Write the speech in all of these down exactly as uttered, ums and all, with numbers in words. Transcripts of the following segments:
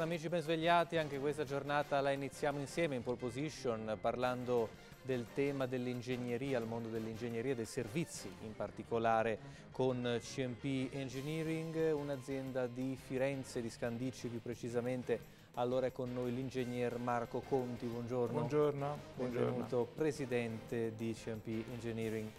amici ben svegliati, anche questa giornata la iniziamo insieme in pole position parlando del tema dell'ingegneria, il mondo dell'ingegneria e dei servizi, in particolare con C and P Engineering, un'azienda di Firenze, di Scandicci più precisamente. Allora è con noi l'ingegner Marco Conti, buongiorno. Buongiorno. Benvenuto, Buongiorno. presidente di C and P Engineering.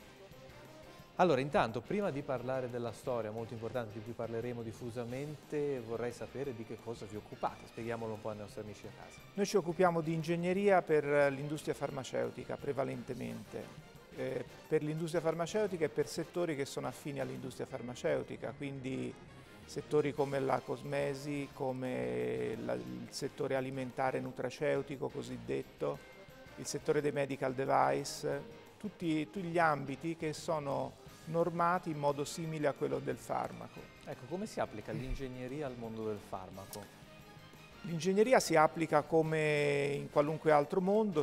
Allora, intanto, prima di parlare della storia, molto importante, di cui parleremo diffusamente, vorrei sapere di che cosa vi occupate. Spieghiamolo un po' ai nostri amici a casa. Noi ci occupiamo di ingegneria per l'industria farmaceutica, prevalentemente. Eh, per l'industria farmaceutica e per settori che sono affini all'industria farmaceutica, quindi settori come la cosmesi, come la, il settore alimentare nutraceutico cosiddetto, il settore dei medical device, tutti, tutti gli ambiti che sono normati in modo simile a quello del farmaco. Ecco, come si applica l'ingegneria al mondo del farmaco? L'ingegneria si applica come in qualunque altro mondo,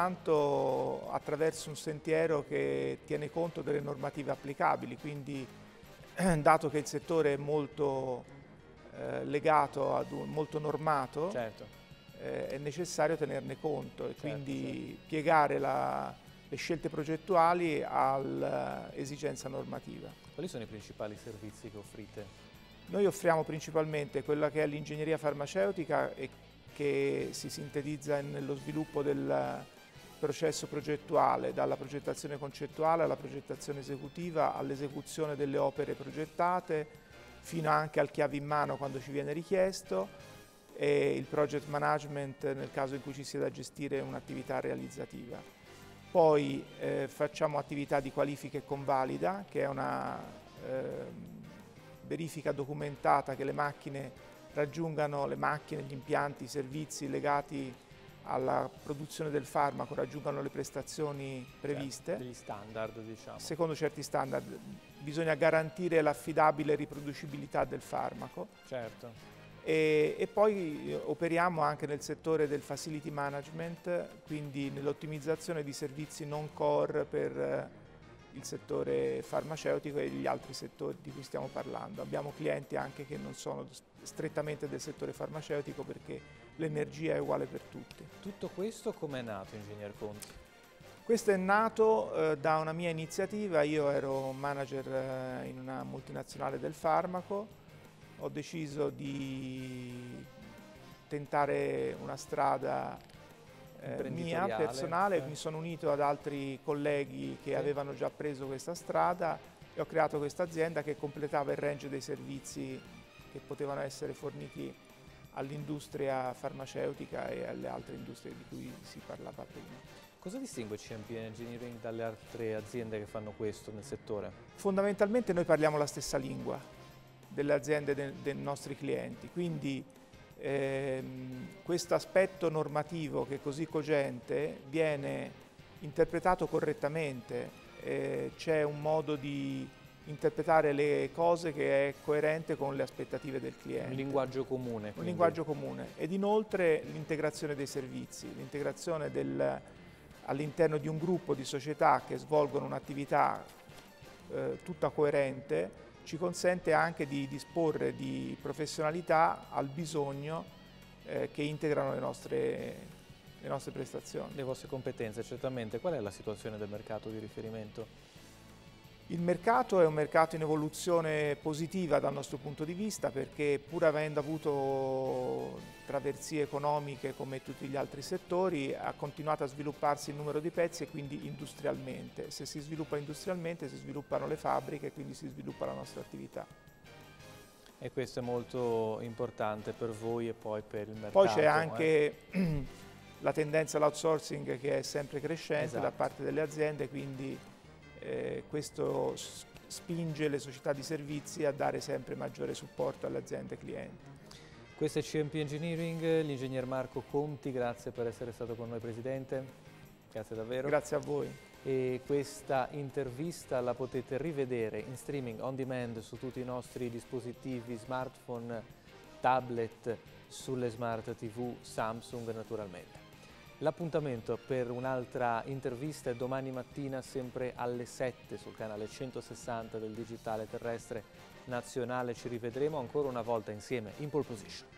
soltanto attraverso un sentiero che tiene conto delle normative applicabili, quindi dato che il settore è molto eh, legato, ad un, molto normato, certo. eh, è necessario tenerne conto e certo, quindi certo. piegare la le scelte progettuali all'esigenza normativa. Quali sono i principali servizi che offrite? Noi offriamo principalmente quella che è l'ingegneria farmaceutica e che si sintetizza nello sviluppo del processo progettuale, dalla progettazione concettuale alla progettazione esecutiva, all'esecuzione delle opere progettate, fino anche al chiave in mano quando ci viene richiesto, e il project management nel caso in cui ci sia da gestire un'attività realizzativa. Poi eh, facciamo attività di qualifica e convalida, che è una eh, verifica documentata che le macchine raggiungano, le macchine, gli impianti, i servizi legati alla produzione del farmaco raggiungano le prestazioni previste. Certo, degli standard, diciamo. Secondo certi standard bisogna garantire l'affidabile riproducibilità del farmaco. Certo. E, e poi operiamo anche nel settore del facility management, quindi nell'ottimizzazione di servizi non core per il settore farmaceutico e gli altri settori di cui stiamo parlando. Abbiamo clienti anche che non sono strettamente del settore farmaceutico perché l'energia è uguale per tutti. Tutto questo come è nato, ingegner Conti? Questo è nato eh, da una mia iniziativa. Io ero manager eh, in una multinazionale del farmaco. Ho deciso di tentare una strada eh, mia, personale, sì. Mi sono unito ad altri colleghi che sì. avevano già preso questa strada e ho creato questa azienda che completava il range dei servizi che potevano essere forniti all'industria farmaceutica e alle altre industrie di cui si parlava prima. Cosa distingue C and P Engineering dalle altre aziende che fanno questo nel settore? Fondamentalmente noi parliamo la stessa lingua delle aziende de, dei nostri clienti, quindi ehm, questo aspetto normativo che è così cogente viene interpretato correttamente, eh, c'è un modo di interpretare le cose che è coerente con le aspettative del cliente. Un linguaggio comune. Quindi. Un Quindi. linguaggio comune ed inoltre l'integrazione dei servizi, l'integrazione all'interno di un gruppo di società che svolgono un'attività eh, tutta coerente, ci consente anche di disporre di professionalità al bisogno eh, che integrano le nostre, le nostre prestazioni. Le vostre competenze, certamente. Qual è la situazione del mercato di riferimento? Il mercato è un mercato in evoluzione positiva dal nostro punto di vista perché pur avendo avuto traversie economiche come tutti gli altri settori ha continuato a svilupparsi il numero di pezzi e quindi industrialmente. Se si sviluppa industrialmente si sviluppano le fabbriche e quindi si sviluppa la nostra attività. E questo è molto importante per voi e poi per il mercato. Poi c'è anche eh? la tendenza all'outsourcing che è sempre crescente esatto. da parte delle aziende, quindi Eh, questo spinge le società di servizi a dare sempre maggiore supporto alle aziende clienti. Questo è C and P Engineering, l'ingegner Marco Conti, grazie per essere stato con noi Presidente, grazie davvero. Grazie a voi. E questa intervista la potete rivedere in streaming on demand su tutti i nostri dispositivi, smartphone, tablet, sulle smart tivù Samsung naturalmente. L'appuntamento per un'altra intervista è domani mattina sempre alle sette sul canale centosessanta del Digitale Terrestre Nazionale. Ci rivedremo ancora una volta insieme in pole position.